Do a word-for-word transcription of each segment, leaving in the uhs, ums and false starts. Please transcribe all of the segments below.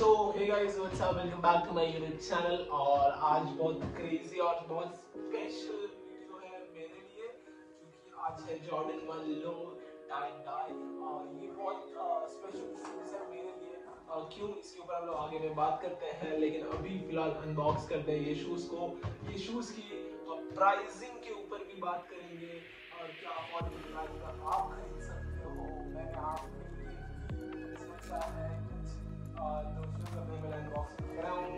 So hey guys what's up, welcome back to my YouTube channel. और आज बहुत crazy और बहुत स्पेशल वीडियो है मेरे लिए, क्योंकि आज है Jordan one low tie dye. और ये बहुत स्पेशल शूज है मेरे लिए। uh, क्यों, इसके ऊपर हम लोग आगे में बात करते हैं, लेकिन अभी फिलहाल अनबॉक्स करते हैं ये शूज को। ये शूज की प्राइसिंग के ऊपर भी बात करेंगे और क्या अफोर्डेबल प्राइस पर आप खरीद सकते हो। मैंने आपके लिए सोचा है और दोस्तों का मैं मेरा अनबॉक्सिंग कराऊं।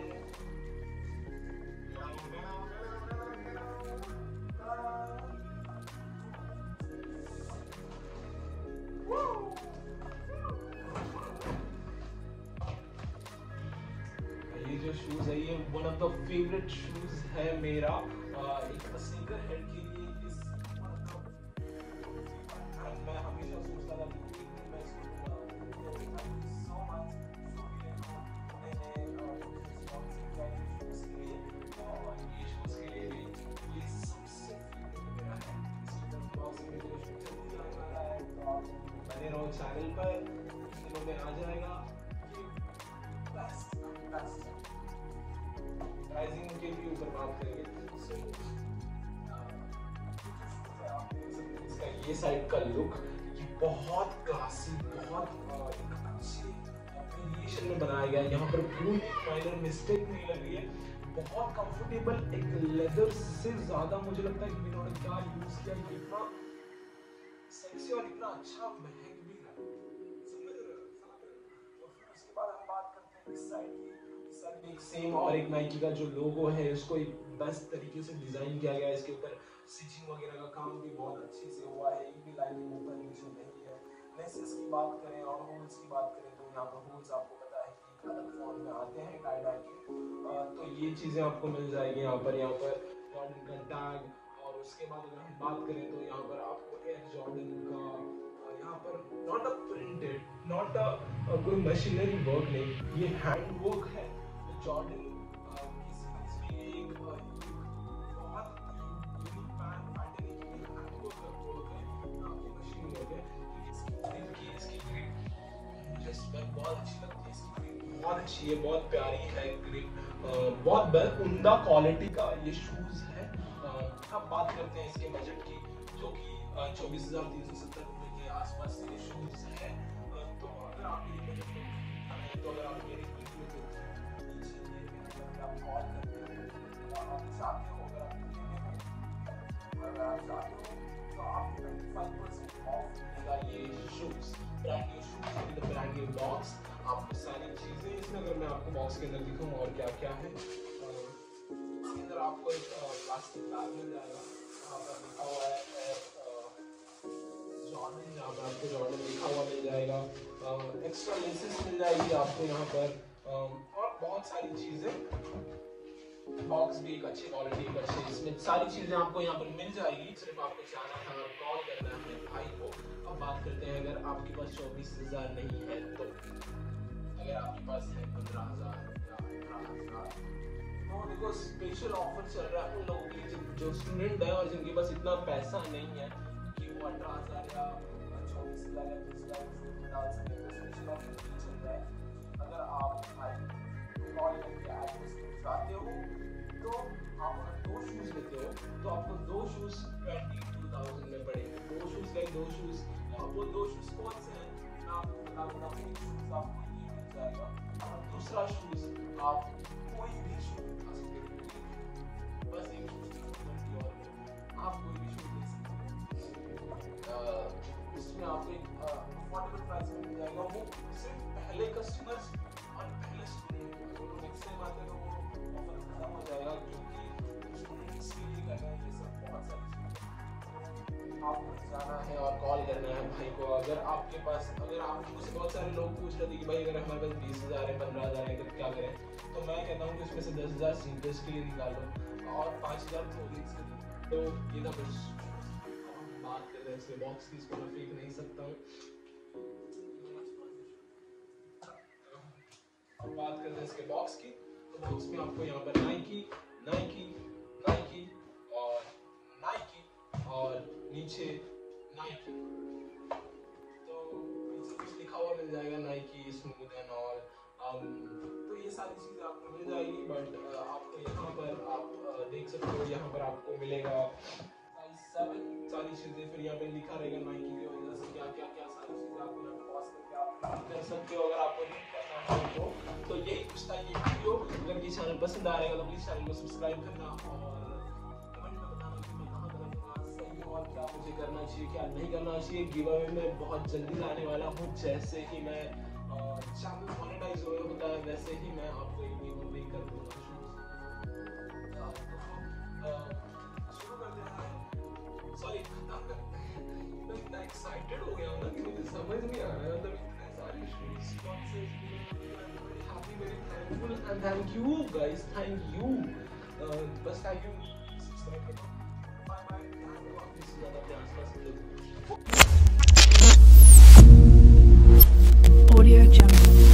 ये जो शूज है ये one of the favourite shoes है मेरा। एक स्नीकर हेड के लिए इस मैं हमेशा सोचता था कि मैं बने रहो चैनल पर, दिनों में आ जाएगा। प्राइसिंग के भी ऊपर बात करेंगे। so, इसका ये साइड का लुक ये बहुत क्लासी, बहुत अच्छी वेरिएशन में बनाया गया है। यहाँ पर कोई माइनर मिस्टेक नहीं लगी है। बहुत कंफर्टेबल, एक लेदर से ज्यादा मुझे लगता है कि इन्होंने क्या यूज किया, इतना सेक्सी और इतना अच्छा महक भी रहा है। समझ रहे हो? और फिर उसके बाद हम बात करते हैं इस साइड की। इस साइड में एक सेम और एक नाइकी का जो लोगो है उसको एक बेस्ट तरीके से डिजाइन किया गया है। इसके ऊपर स्टिचिंग वगैरह का काम भी बहुत अच्छे से हुआ है, एक भी लाइनिंग ऊपर नीचे नहीं है। लेसेस की बात करें और होल्स की बात करें तो यहाँ पर होल्स आपको पता है कि अलग फॉर्म में आते हैं टाई डाई के। तो ये चीजें आपको मिल जाएगी यहाँ पर। यहाँ पर जॉर्डन का टैग, और उसके बाद अगर हम बात करें तो यहाँ पर आपको एयर जॉर्डन का, यहाँ पर not a printed, not a कोई मशीनरी वर्क नहीं, ये हैंड वर्क है। जॉर्डन किसी एक बहुत यूनिक पैंट पैटर्न की हैंड वर्क है, आपकी मशीन वर्क है। इसकी इसकी ग्रिप मुझे बहुत अच्छी लगती है। इसकी ग्रिप बहुत अच्छी है, बहुत प्यारी है ग्रिप, बहुत बेहद उम्दा क्वालिटी का ये शूज है। अब बात करते हैं इसके बजट की, जो कि चौबीस हजार तीन सौ सत्तर रुपए के आसपास ये शूज है। तो अगर आप ये मेरे तो अगर आप मेरी वीडियो को नीचे अगर आप कॉल करते हो, आप चाहते हो, अगर आप अगर आप चाहते हो तो आपको पच्चीस परसेंट ऑफ मिलेगा ये shoes, brand new shoes with brand new box. आपको सारी चीजें इसमें, अगर मैं आपको बॉक्स के अंदर दिखाऊं और क्या क्या है, इसके अंदर आपको एक प्लास्टिक बैग मिल जाएगा। यहाँ पर लिखा हुआ है जॉर्डन, यहाँ पर आपको जॉर्डन लिखा हुआ मिल जाएगा। एक्स्ट्रा लेसेस मिल जाएगी आपको यहाँ पर, और बहुत सारी चीजें। बॉक्स भी एक अच्छी क्वालिटी का अच्छे, इसमें सारी चीजें आपको यहाँ पर मिल जाएगी। सिर्फ आपको जाना है और कॉल करना है अपने भाई को। अब बात करते हैं अगर आपके पास चौबीस हजार नहीं है तो, अगर आपके पास है पंद्रह हजार या अठारह हजार, तो देखो स्पेशल ऑफर चल रहा है उन लोगों के लिए जो स्टूडेंट है और जिनके पास इतना पैसा नहीं है कि वो अठारह हजार या चौबीस हजार या बीस हजार में डाल सके। तो स्पेशल ऑफर चल रहा है। अगर आप भाई कॉल करके एड्रेस को चाहते हो तो आप अगर दो शूज लेते हो तो आपको दो शूज ट्वेंटी टू थाउजेंड में पड़ेंगे। दो शूज लाइक दो शूज, वो दो शूज कौन से हैं मैं आपको बता दूंगा। एक शूज आपको ये मिल जाएगा, और दूसरा शूज आप कोई भी शूज उठा सकते हो। बस एक शूज आप कोई भी शूज ले सकते हो। इसमें आपको एक अफोर्डेबल प्राइस में मिल जाएगा। वो सिर्फ पहले कस्टमर्स और पहले स्टूडेंट को नेक्स्ट टाइम आते हैं वो ऑफर खत्म हो जाएगा, क्योंकि स्टूडेंट्स के लिए कर रहे हैं ये सब। बहुत सारी चीजें आपको जाना है और कॉल करना है भाई को। अगर आपके पास, अगर आप मुझसे बहुत सारे लोग पूछ रहे थे कि भाई अगर हमारे पास बीस हजार है, पंद्रह हजार है, तो क्या करें, तो मैं कहता हूँ कि उसमें से दस हजार सीनियर्स के लिए निकालो और पाँच हजार प्रोग्रेस के लिए। तो ये था कुछ। हम बात कर रहे हैं इसके बॉक्स की, इसको मैं फेंक नहीं सकता हूँ। हम बात कर रहे हैं इसके बॉक्स की, तो बॉक्स में आपको यहाँ पर नाइकी नाइकी नाइकी और नाइकी और नीचे नाइकी, तो नीचे कुछ लिखा हुआ मिल जाएगा, नाइकी स्मूथ एंड ऑल। सारी चीजें आपको मिल जाएगी, बट आपको यहाँ पर आप देख सकते हो, यहाँ पर आपको मिलेगा साइज सेवन सारी चीजें, फिर यहाँ पे लिखा रहेगा नाइकी की वजह से क्या क्या क्या सारी चीजें आपको यहाँ पे पॉज करके आप कर सकते हो अगर आपको नहीं करना है तो। तो यही कुछ था ये वीडियो। अगर ये चैनल पसंद आएगा तो प्लीज चैनल को सब्सक्राइब करना और कमेंट में बताना कि मैं कहाँ गलत हूँ, सही और क्या मुझे करना चाहिए क्या नहीं करना चाहिए। गिव अवे में बहुत जल्दी लाने वाला हूँ, जैसे ही मैं चैनल मोनेटाइज हो होता है वैसे ही मैं आपको एक गिव अवे कर दूंगा। शुरू करते हैं। सॉरी मैं इतना एक्साइटेड हो गया हूँ ना कि मुझे समझ नहीं आ रहा है, मतलब इतने सारे responses, very happy, very thankful and thank you guys, thank you. बस थैंक यू, सब्सक्राइब करना, बाय बाय, ध्यान रखो अपनी से ज़्यादा अपने आसपास के लोग। Audio Jungle.